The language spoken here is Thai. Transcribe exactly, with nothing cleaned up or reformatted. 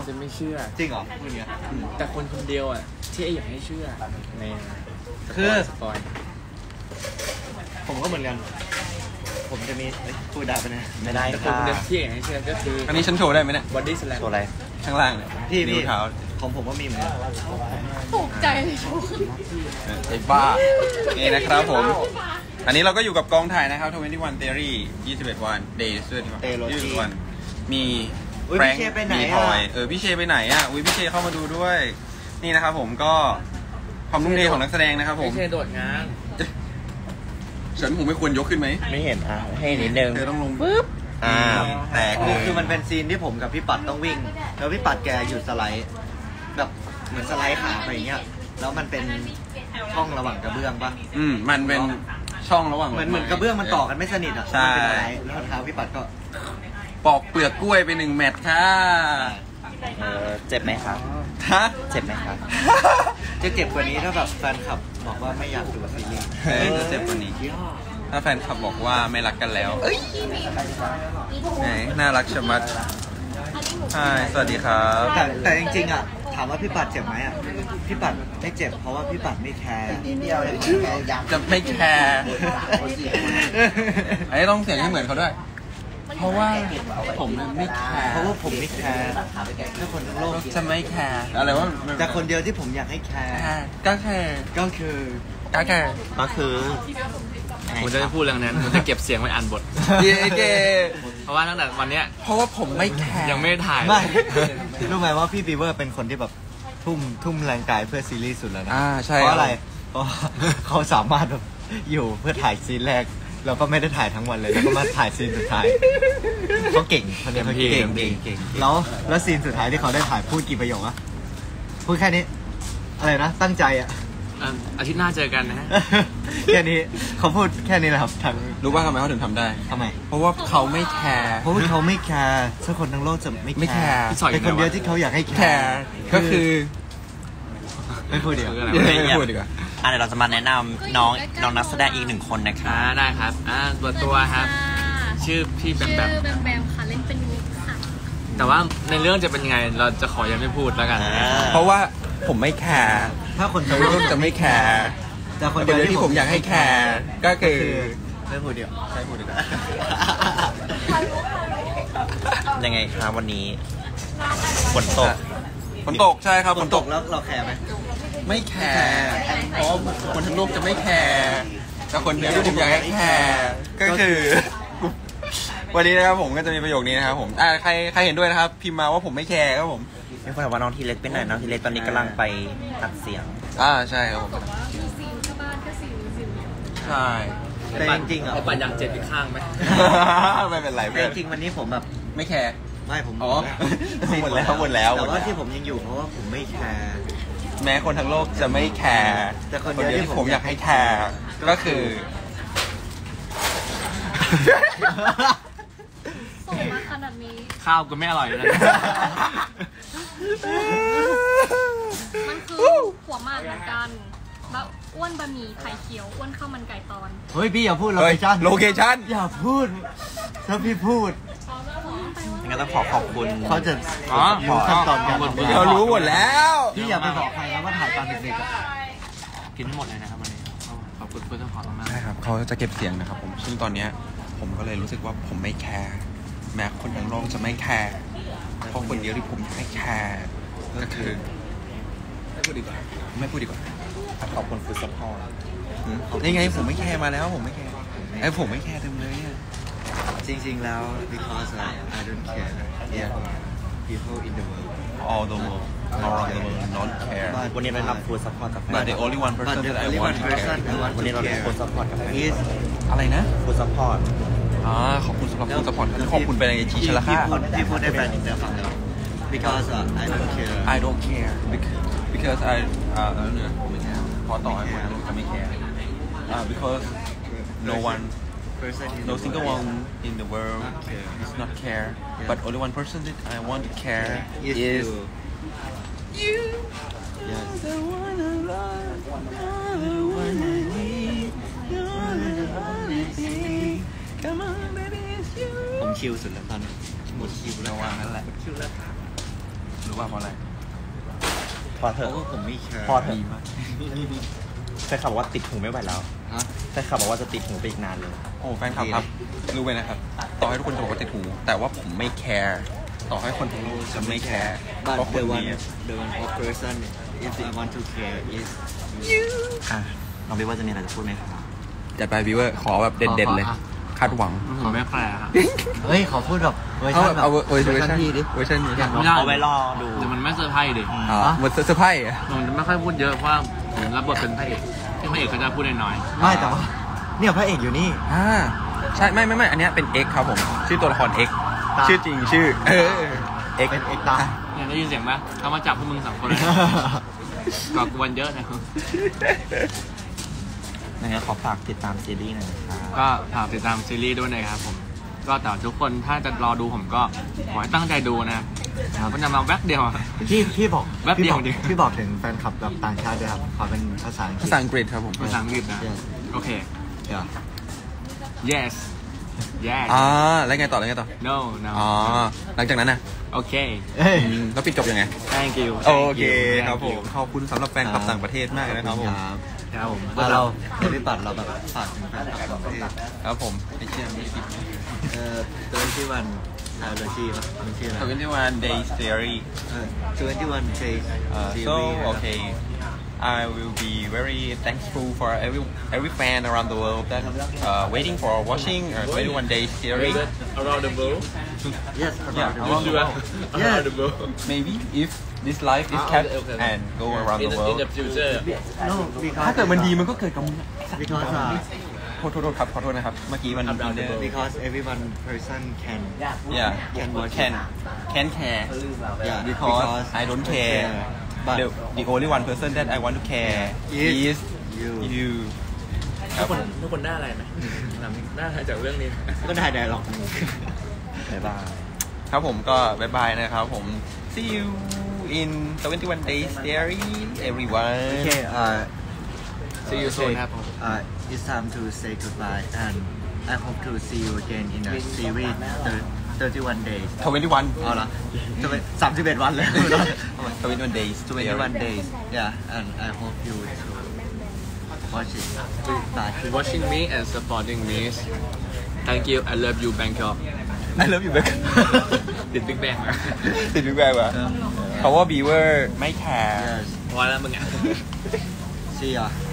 จะไม่เชื่อจริงเหรอพูดอย่างเงี้ยแต่คนคนเดียวอ่ะที่อยากให้เชื่อในคือสปอยผมก็เหมือนกันผมจะมีพูดได้ปะเนี่ยไม่ได้ค่ะที่อยากให้เชื่อก็คืออันนี้ฉันโชว์ได้ไหมเนี่ยบอดี้สแลมโชว์อะไรข้างล่างเนี่ยพี่นิ้วเท้าของผมก็มีเหมือนกันตกใจเลยโชว์ไอ้บ้านี่นะครับผมอันนี้เราก็อยู่กับกองถ่ายนะครับยี่สิบเอ็ด Theory ยี่สิบเอ็ดวัน Days ด้วยที่ว่ายี่สิบเอ็ดวันมีแฟรงค์มีพลอยเออพี่เชไปไหนอ่ะอุ้ยพี่เชเข้ามาดูด้วยนี่นะครับผมก็ความทุ่มเทของนักแสดงนะครับผมพี่เชโดดงานฉันผมไม่ควรยกขึ้นไหมไม่เห็นอ่ะให้นิดนึงเธอต้องลงปึ๊บอ่าแตกเลยคือมันเป็นซีนที่ผมกับพี่ปัดต้องวิ่งแล้วพี่ปัดแกหยุดสไลด์แบบเหมือนสไลด์ขาไปอย่างเงี้ยแล้วมันเป็นช่องระหว่างกระเบื้องป่ะอืมมันเป็นช่องระหว่างเหมือนเหมือนกระเบื้องมันต่อกันไม่สนิทอ่ะใช่แล้วเท้าพี่ปัดก็ปอกเปลือกกล้วยไปหนึ่งแมตช์ค่ะเออเจ็บไหมครับฮะเจ็บไหมครับจะเจ็บกว่านี้ถ้าแบบแฟนคลับบอกว่าไม่อยากดูซีรีส์จะเจ็บกว่านี้ถ้าแฟนคลับบอกว่าไม่รักกันแล้วเอ้ยไหนน่ารักชะมัดใช่สวัสดีครับแต่แต่จริงๆอ่ะถามว่าพี่ปัดเจ็บไหมอ่ะพี่ปัดไม่เจ็บเพราะว่าพี่ปัดไม่แคร์จะไม่แคร์ไอ้ต้องเสียงให้เหมือนเขาด้วยเพราะว่าผมไม่แคร์เพราะว่าผมไม่แคร์ถ้าคนทั้งโลกจะไม่แคร์อะไรว่าแต่คนเดียวที่ผมอยากให้แคร์ก็แคร์ก็คือก็แคร์ก็คือผมจะไม่พูดเรื่องนั้นผมจะเก็บเสียงไว้อ่านบทเย้เย้เพราะว่าตั้งแต่วันเนี้ยเพราะว่าผมไม่แคร์ยังไม่ถ่ายไม่รู้ไหมว่าพี่บีเวอร์เป็นคนที่แบบทุ่มทุ่มแรงกายเพื่อซีรีส์สุดแล้วนะอ่าใช่เพราะอะไรเพราะเขาสามารถแบบอยู่เพื่อถ่ายซีนแรกเราก็ไม่ได้ถ่ายทั้งวันเลยแล้วก็มาถ่ายซีนสุดท้ายเขาเก่งเขาเก่งเก่งเก่งแล้วแล้วซีนสุดท้ายที่เขาได้ถ่ายพูดกี่ประโยคอะพูดแค่นี้อะไรนะตั้งใจอะอาทิตย์หน้าเจอกันนะแค่นี้เขาพูดแค่นี้แหละครับทั้งรู้ว่าทำไมเขาถึงทำได้ทำไมเพราะว่าเขาไม่แคร์เพราะว่าเขาไม่แคร์สักคนทั้งโลกจะไม่แคร์เป็นคนเดียวที่เขาอยากให้แคร์ก็คือไม่พูดเดียวไม่พูดดีกว่าอ่ะเดี๋ยวเราจะมาแนะนำน้องน้องนักแสดงอีกหนึ่งคนนะครับได้ครับอ่าตัวตัวครับชื่อพี่แบมแบมแบมแบมค่ะเล่นเป็นนิกค่ะแต่ว่าในเรื่องจะเป็นยังไงเราจะขอยังไม่พูดแล้วกันเพราะว่าผมไม่แคร์ถ้าคนทั้งโลกจะไม่แคร์แต่คนเดียวที่ผมอยากให้แคร์ก็คือไม่พูดเดียวใช่พูดดีกว่ายังไงครับวันนี้ฝนตกฝนตกใช่ครับฝนตกแล้วเราแคร์ไหมไม่แคร์เพราะคนทั้งโลกจะไม่แคร์แต่คนเดียวที่ผมอยากให้แคร์ก็คือวันนี้นะครับผมก็จะมีประโยคนี้นะครับผมอ่าใครใครเห็นด้วยนะครับพิมพ์มาว่าผมไม่แคร์ครับผมไม่ค่อยว่าน้องทีเล็กเป็นไหนน้องทีเล็กตอนนี้กำลังไปอัดเสียงอ่าใช่ครับผมใช่แต่จริงๆอ่ะปัดยังเจ็บอีกข้างไหมไม่เป็นไรแต่จริงวันนี้ผมแบบไม่แคร์ไม่ผมอ๋อหมดแล้วหมดแล้วแต่ว่าที่ผมยังอยู่เพราะว่าผมไม่แคร์แม้คนทั้งโลกจะไม่แคร์แต่คนเดียวที่ผมอยากให้แคร์ก็คือส่งมาขนาดนี้ข้าวก็ไม่อร่อยนะมันคือหัวหมากเหมือนกันแล้วอ้วนบะหมี่ไข่เขียวอ้วนข้าวมันไก่ตอนเฮ้ยพี่อย่าพูดโลเคชั่นโลเคชั่นอย่าพูดถ้าพี่พูดงั้นต้องขอขอบคุณเขาจะรู้ขั้นตอนการทำงานเขารู้หมดแล้วพี่อย่าไปบอกใครนะว่าถ่ายตอนเด็กๆกินทั้งหมดเลยนะครับวันนี้ขอบคุณเพื่อนๆขอมากใช่ครับเขาจะเก็บเสียงนะครับผมซึ่งตอนนี้ผมก็เลยรู้สึกว่าผมไม่แคร์แม้คนทั้งโลกจะไม่แคร์เพราะคนเดียวที่ผมไม่แคร์ก็คือไม่พูดดีกว่าไม่พูดดีกว่าขอบคุณฟูดซัพพอร์ตนี่ไงผมไม่แคร์มาแล้วผมไม่แคร์ไอ้ผมไม่แคร์เต็มเลยเนี่ยจริงๆแล้ว because I don't care yeah people in the world all the world all around the world don't care วันนี้เราทำฟูดซัพพอร์ตกับ but the only one person that I want to care วันนี้เราทำฟูดซัพพอร์ตกับ is อะไรนะฟูดซัพพอร์ตอ๋อขอบคุณสำหรับฟูดซัพพอร์ตขอบคุณไปในทีชละค่ะที่พูดได้แฟนอินเตอร์ฟังแล้ว because I don't care I don't care because I อ่าเนี่ยไม่แคร์พอต่อให้คนจะไม่แคร์อ่า because no one no single one in the world is not care but only one person that I want to care is you yes the one I love the one I need the one I need come on baby it's you ผมชิลสุดแล้วตอนหมดชิลแล้วว่างั้นแหละชิลแล้วหรือว่าว่าเพราะอะไรพอเถเพอะราะว่าผมไม่แคร์พอเถอะแฟนคลับบอกว่าติดหูไม่ไหวแล้วฮะแฟนคลับบอกว่าจะติดหูไปอีกนานเลยโอ้แฟนคลับครับรู้ไหมนะครับ ต่อให้ทุกคนจะบอกว่าติดหู แต่ว่าผมไม่แคร์ต่อให้คนทั้งโลกจะไม่แคร์ but เพราะคน the one นี้ the one of person if I want to care is อ่ะน้องบิ๊กว่าจะมีอะไรจะพูดไหมครับจัดไปวิวเวอร์ขอแบบเด็ดๆเลยขอคาดหวังผมไม่แคร์ครับเฮ้ยขอพูดแบบเวอร์เอาชันแบบเอาเวอร์เวอร์ชันพี่ดิเวอร์ชันนี้อยากไม่ได้เอาไว้รอดูเดี๋ยวมันไม่เซอร์ไพรส์ดิอ๋อเหมือนเซอร์ไพรส์อะผมจะไม่ค่อยพูดเยอะเพราะว่าผมรับบทเป็นพระเอกที่พระเอกเขาจะพูดน้อยไม่แต่ว่าเนี่ยพระเอกอยู่นี่อ่าใช่ไม่ไม่ไม่อันเนี้ยเป็น X ครับผม ชื่อตัวละคร X ตาชื่อจริงชื่อเออ X เป็นเอกตาๆเนี่ยได้ยินเสียงไหมเขามาจับพวกมึงสองคนเลยก่อกวนเยอะนะครับงั้นขอฝากติดตามซีรีส์หน่อยนะครับก็ฝากติดตามซีรีส์ด้วยนะครับผม ก็แต่ทุกคนถ้าจะรอดูผมก็ขอให้ตั้งใจดูนะครับมันจะมาแวบเดียวอะพี่พี่บอกแป๊บเดียวพี่บอกจริงพี่บอกถึงแฟนคลับแบบต่างชาติด้วยครับขอเป็นภาษาอังกฤภาษษาอังกฤษครับผมภาษาอังกฤษนะ Yes โอเค yeah yes yes อ่าแล้วไงต่อแล้วไงต่อ no no อ๋อ หลังจากนั้นน่ะโอเคเฮ้ยอืมแล้วปิดจบยังไง thank you โอ thank เค you ครับผม thank you ขอบคุณสำหรับแฟนคลับต่างประเทศมากเลยนะครับผมครับครับผมอ่ะเราบริบัติเราแบบฝากถึงแฟนคลับต่างประเทศครับผมไอเชี่ยไม่ติดเอ่อตัวที่วันทาวโลจีป่ะมันชื่ออะไร twenty-one days theory เออtwenty-one days Uh, series so นะครับ okay, I will be very thankful for every every fan around the world that uh, waiting for watching uh, twenty-one days series. around the world yes Yeah, about the around the world. Yes. the world Maybe if this life is kept and go around the world. future no because ถ้าเกิดมันดีมันก็เกิดกับมึง because uh, โทษโทษโทษครับขอโทษนะครับ เมื่อกี้มัน because everyone person can yeah can watch can can care yeah because I don't care but the the only one person that I want to care Is is you you ครับผมทุกคนได้อะไรไหมได้อะไรจากเรื่องนี้ก็ได้ได้หรอกบ๊ายบายครับผมก็บายบายนะครับผม see you in twenty-one days series everyone okay uh see you soon ครับผม uh it's time to say goodbye and I hope to see you again in a series thirty-one days twenty-one เอาละจะเป็นสามสิบเอ็ดวันเลย twenty-one days twenty-one days yeah and I hope you to watch it bye watching me and supporting me thank you I love you Bangkok I love you back ติดบิ๊กแบงนะติดบิ๊กแบงวะเพราะว่าบีเวอร์ไม่แคร์ yes พอแล้วมึงอ่ะ see ya